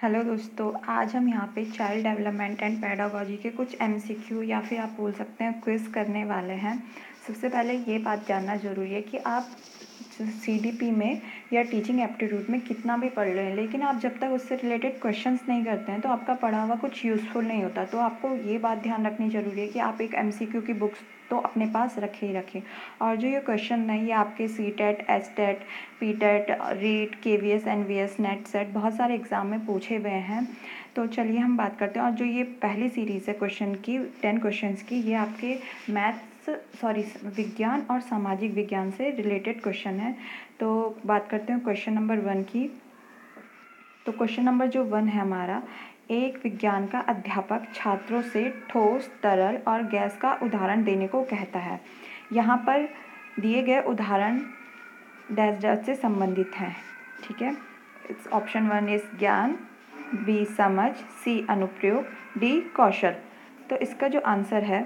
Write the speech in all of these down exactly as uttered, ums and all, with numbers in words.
Hello दोस्तों, आज हम यहाँ पे चाइल्ड डेवलपमेंट एंड पेडागोजी के कुछ एमसीक्यू या फिर आप बोल सकते हैं क्विज़ करने वाले हैं। सबसे पहले ये बात जानना ज़रूरी है कि आप सीडीपी में या टीचिंग एप्टीट्यूड में कितना भी पढ़ लें, लेकिन आप जब तक उससे रिलेटेड क्वेश्चंस नहीं करते हैं तो आपका पढ़ा हुआ कुछ यूज़फुल नहीं होता। तो आपको ये बात ध्यान रखनी ज़रूरी है कि आप एक एमसीक्यू की बुक्स तो अपने पास रखे ही रखें। और जो ये क्वेश्चन नहीं, ये आपके C TET, S TET, P TET, REET, के V S, N V S, NET SET बहुत सारे एग्ज़ाम में पूछे गए हैं। तो चलिए हम बात करते हैं। और जो ये पहली सीरीज़ है क्वेश्चन की, टेन क्वेश्चंस की, ये आपके मैथ्स सॉरी विज्ञान और सामाजिक विज्ञान से रिलेटेड क्वेश्चन है। तो बात करते हैं क्वेश्चन नंबर वन की। तो क्वेश्चन नंबर जो वन है हमारा, एक विज्ञान का अध्यापक छात्रों से ठोस, तरल और गैस का उदाहरण देने को कहता है। यहाँ पर दिए गए उदाहरण डैश डैश से संबंधित हैं। ठीक है, इट्स ऑप्शन वन इज ज्ञान, बी समझ, सी अनुप्रयोग, डी कौशल। तो इसका जो आंसर है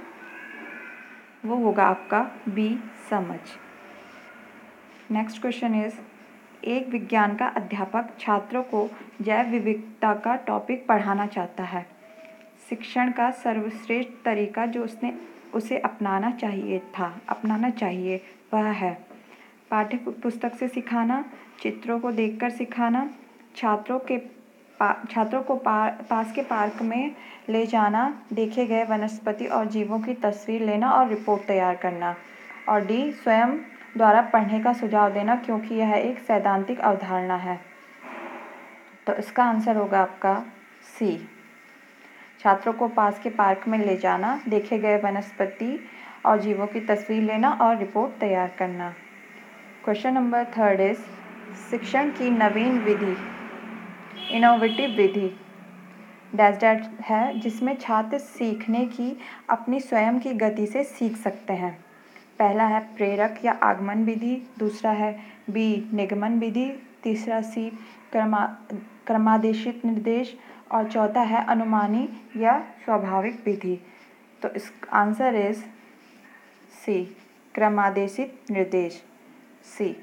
वो होगा आपका बी समझ। नेक्स्ट क्वेश्चन इज, एक विज्ञान का अध्यापक छात्रों को जैव विविधता का टॉपिक पढ़ाना चाहता है। शिक्षण का सर्वश्रेष्ठ तरीका जो उसने उसे अपनाना चाहिए था अपनाना चाहिए वह है पाठ्य पुस्तक से सिखाना, चित्रों को देखकर सिखाना, छात्रों के पा, छात्रों को पा, पास के पार्क में ले जाना, देखे गए वनस्पति और जीवों की तस्वीर लेना और रिपोर्ट तैयार करना, और डी स्वयं द्वारा पढ़ने का सुझाव देना क्योंकि यह एक सैद्धांतिक अवधारणा है। तो इसका आंसर होगा आपका सी, छात्रों को पास के पार्क में ले जाना, देखे गए वनस्पति और जीवों की तस्वीर लेना और रिपोर्ट तैयार करना। क्वेश्चन नंबर थर्ड इज, शिक्षण की नवीन विधि, इनोवेटिव विधि डैश डैश है जिसमें छात्र सीखने की अपनी स्वयं की गति से सीख सकते हैं। पहला है प्रेरक या आगमन विधि, दूसरा है बी निगमन विधि, तीसरा सी क्रमा क्रमादेशित निर्देश और चौथा है अनुमानी या स्वाभाविक विधि। तो इस आंसर इज सी क्रमादेशित निर्देश, C.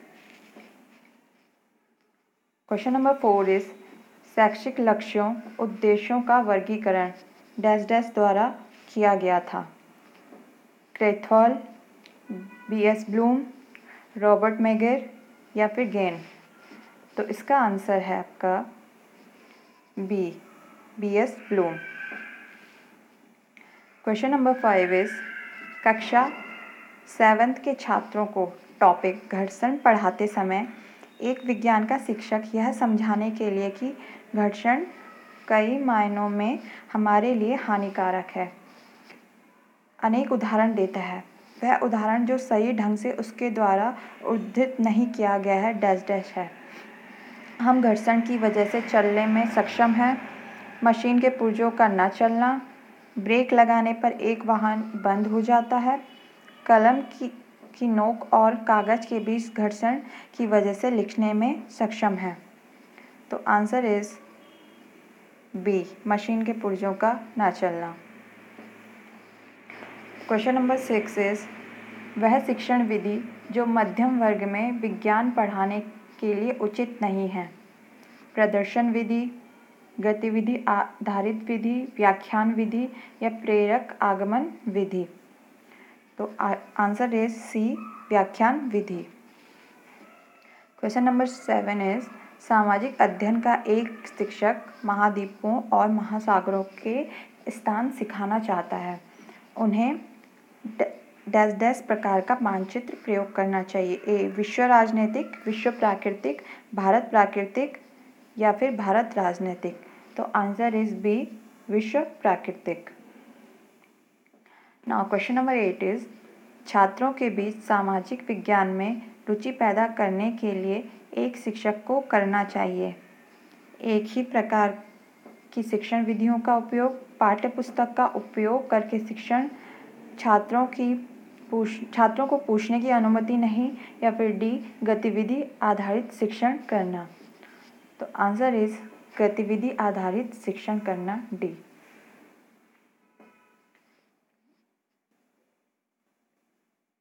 Question number four is, शैक्षिक लक्ष्यों उद्देश्यों का वर्गीकरण डैश डैश द्वारा किया गया था। Krathwohl, B S Bloom, Robert Mager या फिर गेन। तो इसका आंसर है आपका B B S Bloom. Question number five is, कक्षा सेवन्थ के छात्रों को टॉपिक घर्षण पढ़ाते समय एक विज्ञान का शिक्षक यह समझाने के लिए कि घर्षण कई मायनों में हमारे लिए हानिकारक है अनेक उदाहरण देता है। वह उदाहरण जो सही ढंग से उसके द्वारा उद्धृत नहीं किया गया है डैश डैश है। हम घर्षण की वजह से चलने में सक्षम हैं, मशीन के पुर्जों का न चलना, ब्रेक लगाने पर एक वाहन बंद हो जाता है, कलम की की नोक और कागज़ के बीच घर्षण की वजह से लिखने में सक्षम है। तो आंसर इज बी, मशीन के पुर्जों का ना चलना। क्वेश्चन नंबर सिक्स इज, वह शिक्षण विधि जो मध्यम वर्ग में विज्ञान पढ़ाने के लिए उचित नहीं है। प्रदर्शन विधि, गतिविधि आधारित विधि, व्याख्यान विधि या प्रेरक आगमन विधि। तो आंसर इज सी, व्याख्यान विधि। क्वेश्चन नंबर सेवन इज, सामाजिक अध्ययन का एक शिक्षक महाद्वीपों और महासागरों के स्थान सिखाना चाहता है। उन्हें डैश डैश प्रकार का मानचित्र प्रयोग करना चाहिए। ए विश्व राजनीतिक, विश्व प्राकृतिक, भारत प्राकृतिक या फिर भारत राजनीतिक। तो आंसर इज बी, विश्व प्राकृतिक। Now question number eight is, छात्रों के बीच सामाजिक विज्ञान में रुचि पैदा करने के लिए एक शिक्षक को करना चाहिए। एक ही प्रकार की शिक्षण विधियों का उपयोग, पाठ्य पुस्तक का उपयोग करके शिक्षण, छात्रों की पूछ छात्रों को पूछने की अनुमति नहीं, या फिर डी गतिविधि आधारित शिक्षण करना। तो आंसर इज गतिविधि आधारित शिक्षण करना, D.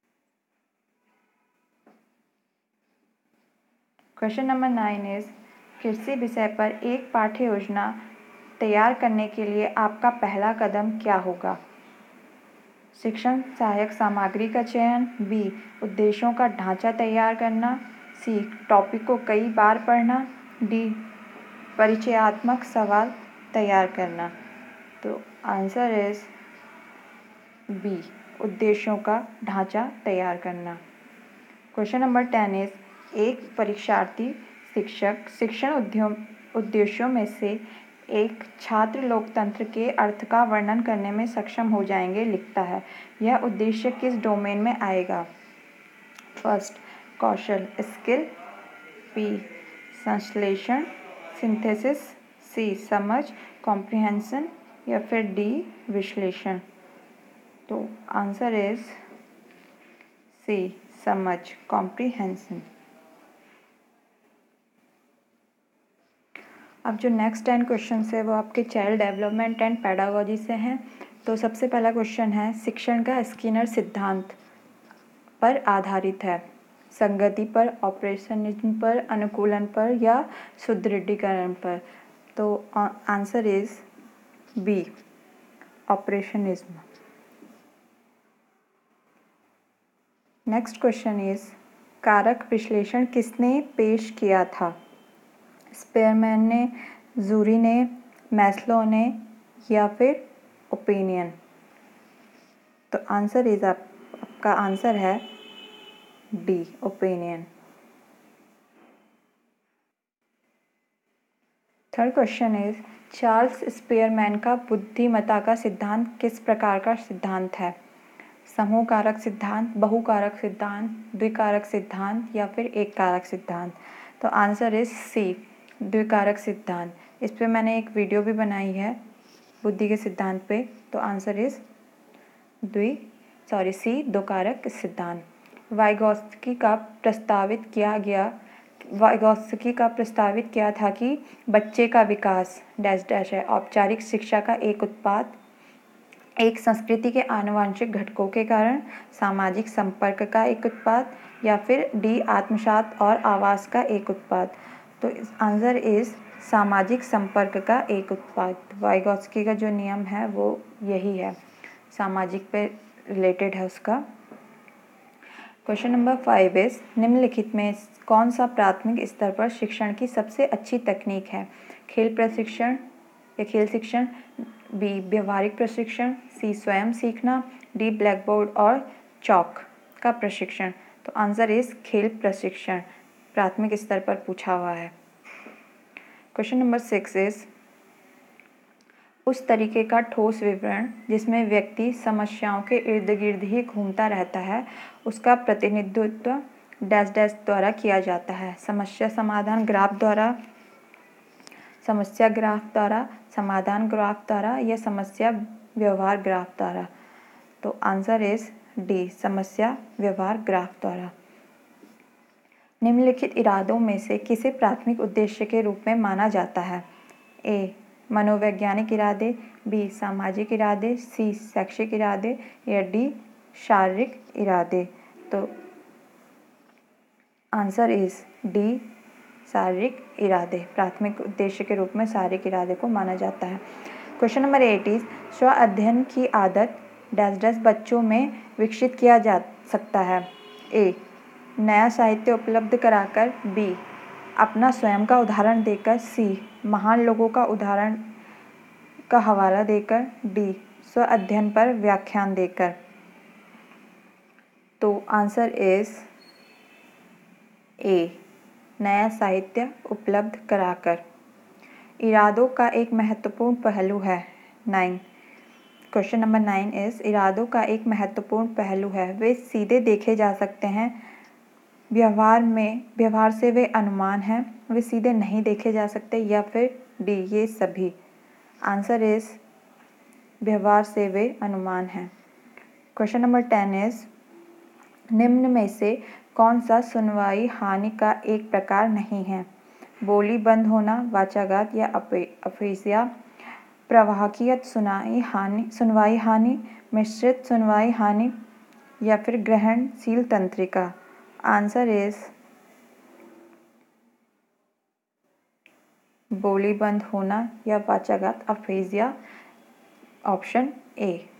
Question number nine is, कृषि विषय पर एक पाठ्य योजना तैयार करने के लिए आपका पहला कदम क्या होगा? शिक्षण सहायक सामग्री का चयन, बी उद्देश्यों का ढांचा तैयार करना, सी टॉपिक को कई बार पढ़ना, डी परिचयात्मक सवाल तैयार करना। तो आंसर इज बी उद्देश्यों का ढांचा तैयार करना। क्वेश्चन नंबर टेन इज एक परीक्षार्थी शिक्षक शिक्षण उद्यम उद्देश्यों में से एक छात्र लोकतंत्र के अर्थ का वर्णन करने में सक्षम हो जाएंगे लिखता है। यह उद्देश्य किस डोमेन में आएगा? फर्स्ट कौशल स्किल, बी संश्लेषण सिंथेसिस, सी समझ कॉम्प्रिहेंशन या फिर डी विश्लेषण। तो आंसर इज सी समझ कॉम्प्रिहेंशन। अब जो नेक्स्ट टेन क्वेश्चन है वो आपके चाइल्ड डेवलपमेंट एंड पेडागोजी से हैं। तो सबसे पहला क्वेश्चन है, शिक्षण का स्किनर सिद्धांत पर आधारित है, संगति पर, ऑपरेशनिज्म पर, अनुकूलन पर या सुदृढ़ीकरण पर। तो answer is B operationism. Next question is कारक विश्लेषण किसने पेश किया था? स्पेयरमैन ने, जूरी ने, मैस्लो ने या फिर ओपिनियन। तो आंसर इज आप, आपका आंसर है D opinion. Third question is Charles Spearman का बुद्धिमत्ता का सिद्धांत किस प्रकार का सिद्धांत है? समूह कारक सिद्धांत, बहुकारक सिद्धांत, द्विकारक सिद्धांत या फिर एक कारक सिद्धांत। तो आंसर इज सी द्विकारक सिद्धांत। इस पे मैंने एक वीडियो भी बनाई है बुद्धि के सिद्धांत पे। तो आंसर इज द्वि सॉरी सी द्विकारक सिद्धांत। वाइगोत्स्की का प्रस्तावित किया गया वाइगोत्स्की का प्रस्तावित किया था कि बच्चे का विकास डैश डैश है औपचारिक शिक्षा का एक उत्पाद, एक संस्कृति के आनुवंशिक घटकों के कारण, सामाजिक संपर्क का एक उत्पाद या फिर डी आत्मसात और आवास का एक उत्पाद। तो आंसर इज सामाजिक संपर्क का एक उत्पाद। वाइगोत्स्की का जो नियम है वो यही है, सामाजिक पे रिलेटेड है उसका। क्वेश्चन नंबर फाइव इज निम्नलिखित में कौन सा प्राथमिक स्तर पर शिक्षण की सबसे अच्छी तकनीक है? खेल प्रशिक्षण या खेल शिक्षण, बी व्यवहारिक प्रशिक्षण, सी स्वयं सीखना, डी ब्लैक बोर्ड और चौक का प्रशिक्षण। तो आंसर इज खेल प्रशिक्षण, प्राथमिक स्तर पर पूछा हुआ है। क्वेश्चन नंबर सिक्स इज उस तरीके का ठोस विवरण जिसमें व्यक्ति समस्याओं के इर्द गिर्द ही घूमता रहता है उसका प्रतिनिधित्व डैश डैश द्वारा किया जाता है। समस्या समाधान ग्राफ द्वारा, समस्या ग्राफ द्वारा, समाधान ग्राफ द्वारा या समस्या व्यवहार ग्राफ द्वारा। तो आंसर इज डी समस्या व्यवहार ग्राफ द्वारा। निम्नलिखित इरादों में से किसे प्राथमिक उद्देश्य के रूप में माना जाता है? ए मनोवैज्ञानिक इरादे, बी सामाजिक इरादे, सी शैक्षिक इरादे या डी शारीरिक इरादे। तो आंसर इज डी शारीरिक इरादे, प्राथमिक उद्देश्य के रूप में शारीरिक इरादे को माना जाता है। क्वेश्चन नंबर एट इज स्व अध्ययन की आदत डैश डैश बच्चों में विकसित किया जा सकता है? ए नया साहित्य उपलब्ध कराकर, बी अपना स्वयं का उदाहरण देकर, सी महान लोगों का उदाहरण का हवाला देकर, डी स्व अध्ययन पर व्याख्यान देकर। तो आंसर इज ए नया साहित्य उपलब्ध कराकर। इरादों का एक महत्वपूर्ण पहलू है nine question number nine is इरादों का एक महत्वपूर्ण पहलू है, वे सीधे देखे जा सकते हैं, व्यवहार में व्यवहार से वे अनुमान हैं, वे सीधे नहीं देखे जा सकते या फिर डी ये सभी। आंसर इज व्यवहार से वे अनुमान हैं। क्वेश्चन नंबर टेन इज निम्न में से कौन सा सुनवाई हानि का एक प्रकार नहीं है? बोली बंद होना, वाचाघात या अफेसिया, प्रवाहकीय सुनाई हानि सुनवाई हानि, मिश्रित सुनवाई हानि या फिर ग्रहणशील तंत्रिका। आंसर इज बोली बंद होना या वाचाघात अफेजिया। Option A.